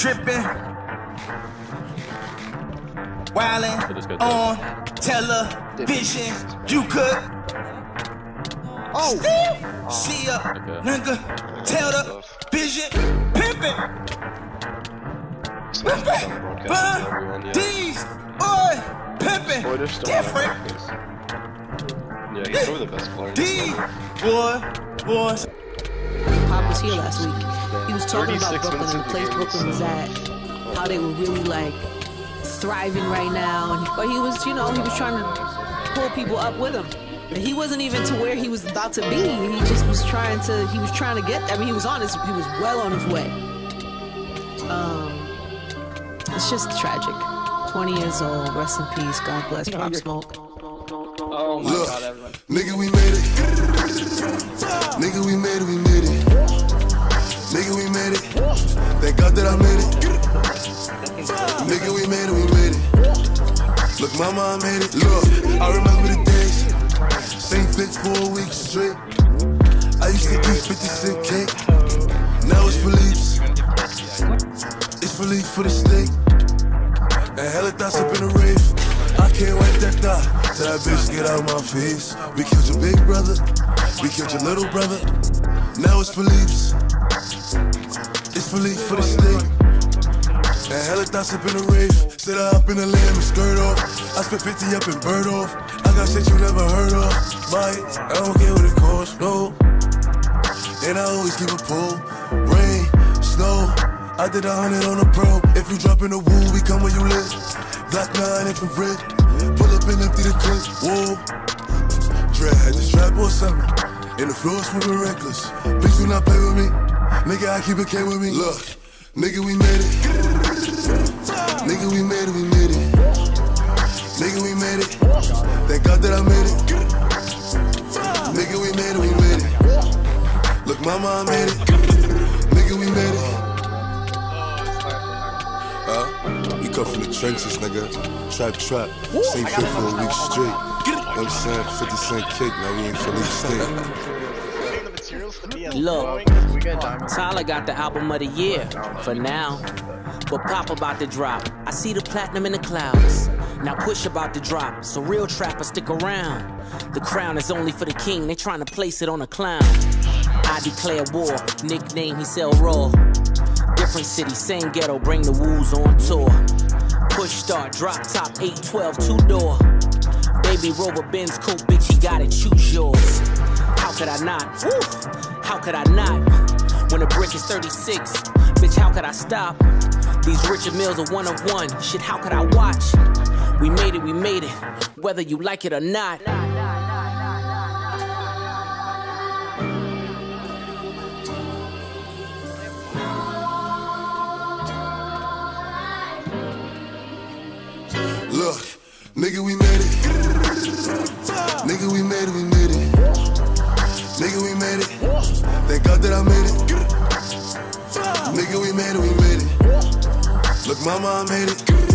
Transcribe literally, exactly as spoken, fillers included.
dripping, wildin' on television. You could oh. still see a nigga tell the vision, pimpin', pimpin', but these boy pimpin', different. Yeah, he's probably the best player. These boy, boys. Pop was here last week. He was talking about Brooklyn and the place Brooklyn was at, how they were really like thriving right now. And, but he was, you know, he was trying to pull people up with him. And he wasn't even to where he was about to be. He just was trying to. He was trying to get. I mean, he was on his. He was well on his way. Um, it's just tragic. Twenty years old. Rest in peace. God bless Pop Smoke. Oh my Look, God, everyone. Nigga, we made it. Nigga, we made it. We made it. Nigga, we made it. Thank God that I made it. Nigga, we made it, we made it. Look, mama, I made it. Look, I remember the days. Same fit for a week straight. I used to eat fifty cent cake. Now it's Philippe's. It's Philippe for the steak. And hella thoughts up in the rave. I can't wipe that thought till that bitch get out of my face. We killed your big brother. We killed your little brother. Now it's Philippe's. It's Philippe for the steak. And hella thoughts up in the rave. Sit up in the lamb and skirt off. I spent fifty up and bird off. I got shit you never heard of. Buy it, I don't care what it costs, no. And I always keep a pull. Rain, snow, I did a hundred on a pro. If you drop in the woo, we come where you live. Black nine infrared. Pull up and empty the clip. Whoa. Dread had the strap or something. And the floor swimming reckless. Please do not play with me. Nigga, I keep it K with me. Look, nigga, we made it. Nigga, we made it, we made it. Nigga, we made it. Thank God that I made it. Nigga, we made it, we made it. Look, mama, I made it. Nigga, we made it. Uh, we come from the trenches, nigga. Trap, trap. Same fit for a week straight. You know what I'm saying? fifty cent cake, now we ain't Philly State. Look, Tyler got the album of the year, for now. But Pop about to drop. I see the platinum in the clouds. Now Push about to drop, so real trappers stick around. The crown is only for the king, they trying to place it on a clown. I declare war, nickname he sell raw. Different city, same ghetto, bring the woos on tour. Push start, drop top, eight twelve, two-door. Baby Rover, Benz coupe, bitch, you gotta choose yours. How could I not? Woo! How could I not? When the brick is thirty-six, bitch, how could I stop? These Richard Mills are one of one. Shit, how could I watch? We made it, we made it, whether you like it or not. Look, nigga, we made it. Nigga, we made it, we made it. Nigga, we made it. Thank God that I made it. Nigga, we made it, we made it. Look, mama, I made it.